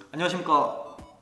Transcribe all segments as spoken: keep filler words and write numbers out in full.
안녕하십니까.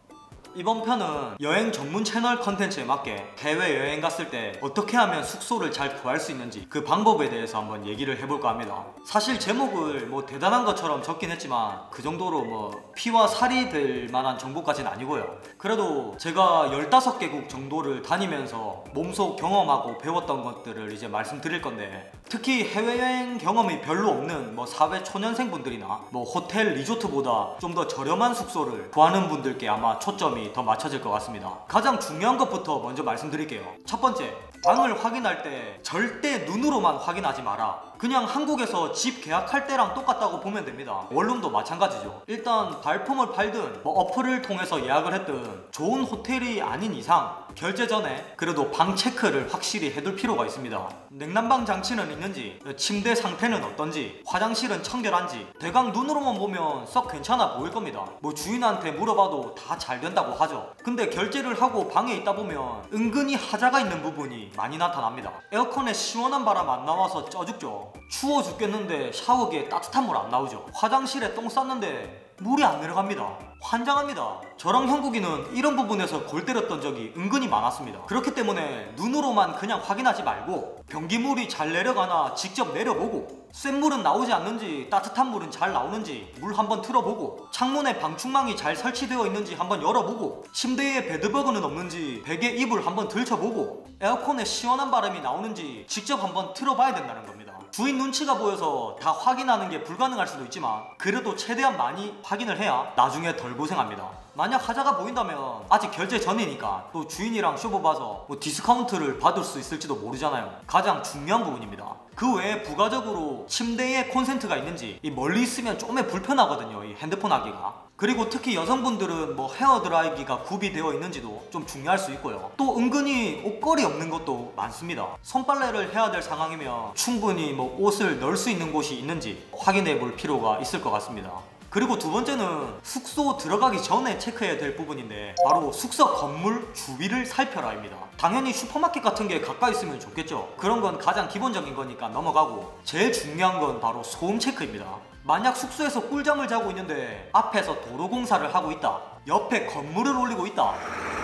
이번 편은 여행 전문 채널 컨텐츠에 맞게 해외여행 갔을 때 어떻게 하면 숙소를 잘 구할 수 있는지 그 방법에 대해서 한번 얘기를 해볼까 합니다. 사실 제목을 뭐 대단한 것처럼 적긴 했지만 그 정도로 뭐 피와 살이 될 만한 정보까지는 아니고요. 그래도 제가 열다섯 개국 정도를 다니면서 몸소 경험하고 배웠던 것들을 이제 말씀드릴 건데, 특히 해외여행 경험이 별로 없는 뭐 사회 초년생 분들이나 뭐 호텔 리조트보다 좀 더 저렴한 숙소를 구하는 분들께 아마 초점이 더 맞춰질 것 같습니다. 가장 중요한 것부터 먼저 말씀드릴게요. 첫 번째, 방을 확인할 때 절대 눈으로만 확인하지 마라. 그냥 한국에서 집 계약할 때랑 똑같다고 보면 됩니다. 원룸도 마찬가지죠. 일단 발품을 팔든 뭐 어플을 통해서 예약을 했든 좋은 호텔이 아닌 이상 결제 전에 그래도 방 체크를 확실히 해둘 필요가 있습니다. 냉난방 장치는 있는지, 침대 상태는 어떤지, 화장실은 청결한지 대강 눈으로만 보면 썩 괜찮아 보일 겁니다. 뭐 주인한테 물어봐도 다 잘 된다고 하죠. 근데 결제를 하고 방에 있다 보면 은근히 하자가 있는 부분이 많이 나타납니다. 에어컨에 시원한 바람 안 나와서 쪄 죽죠. 추워 죽겠는데 샤워기에 따뜻한 물 안 나오죠. 화장실에 똥 쌌는데 물이 안 내려갑니다. 환장합니다. 저랑 형국이는 이런 부분에서 골 때렸던 적이 은근히 많았습니다. 그렇기 때문에 눈으로만 그냥 확인하지 말고 변기물이 잘 내려가나 직접 내려보고, 센 물은 나오지 않는지 따뜻한 물은 잘 나오는지 물 한번 틀어보고, 창문에 방충망이 잘 설치되어 있는지 한번 열어보고, 침대에 베드버그는 없는지 베개 이불 한번 들춰보고, 에어컨에 시원한 바람이 나오는지 직접 한번 틀어봐야 된다는 겁니다. 주인 눈치가 보여서 다 확인하는 게 불가능할 수도 있지만 그래도 최대한 많이 확인을 해야 나중에 덜 고생합니다. 만약 하자가 보인다면 아직 결제 전이니까 또 주인이랑 쇼부 봐서 뭐 디스카운트를 받을 수 있을지도 모르잖아요. 가장 중요한 부분입니다. 그 외에 부가적으로 침대에 콘센트가 있는지, 이 멀리 있으면 좀 불편하거든요, 이 핸드폰 하기가. 그리고 특히 여성분들은 뭐 헤어드라이기가 구비되어 있는지도 좀 중요할 수 있고요. 또 은근히 옷걸이 없는 것도 많습니다. 손빨래를 해야 될 상황이면 충분히 뭐 옷을 넣을 수 있는 곳이 있는지 확인해 볼 필요가 있을 것 같습니다. 그리고 두 번째는 숙소 들어가기 전에 체크해야 될 부분인데, 바로 숙소 건물 주위를 살펴라입니다. 당연히 슈퍼마켓 같은 게 가까이 있으면 좋겠죠. 그런 건 가장 기본적인 거니까 넘어가고, 제일 중요한 건 바로 소음 체크입니다. 만약 숙소에서 꿀잠을 자고 있는데 앞에서 도로 공사를 하고 있다, 옆에 건물을 올리고 있다,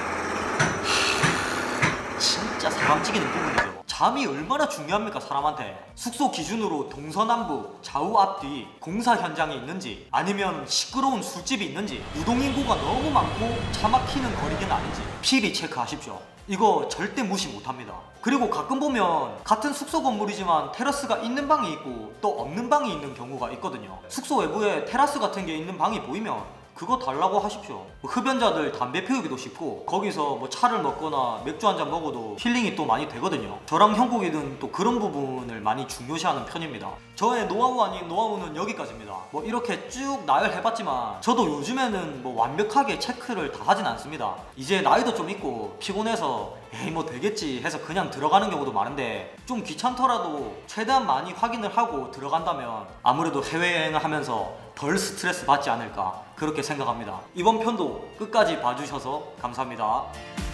진짜 사람 찌기는 부분이죠. 잠이 얼마나 중요합니까, 사람한테. 숙소 기준으로 동서남북, 좌우 앞뒤 공사 현장이 있는지, 아니면 시끄러운 술집이 있는지, 유동인구가 너무 많고 차 막히는 거리는 아닌지 필히 체크하십시오. 이거 절대 무시 못합니다. 그리고 가끔 보면 같은 숙소 건물이지만 테라스가 있는 방이 있고 또 없는 방이 있는 경우가 있거든요. 숙소 외부에 테라스 같은 게 있는 방이 보이면 그거 달라고 하십시오. 흡연자들 담배 피우기도 쉽고 거기서 뭐 차를 먹거나 맥주 한잔 먹어도 힐링이 또 많이 되거든요. 저랑 형국이는 또 그런 부분을 많이 중요시하는 편입니다. 저의 노하우 아닌 노하우는 여기까지입니다. 뭐 이렇게 쭉 나열해봤지만 저도 요즘에는 뭐 완벽하게 체크를 다 하진 않습니다. 이제 나이도 좀 있고 피곤해서 에이 뭐 되겠지 해서 그냥 들어가는 경우도 많은데, 좀 귀찮더라도 최대한 많이 확인을 하고 들어간다면 아무래도 해외여행을 하면서 덜 스트레스 받지 않을까 그렇게 생각합니다. 이번 편도 끝까지 봐주셔서 감사합니다.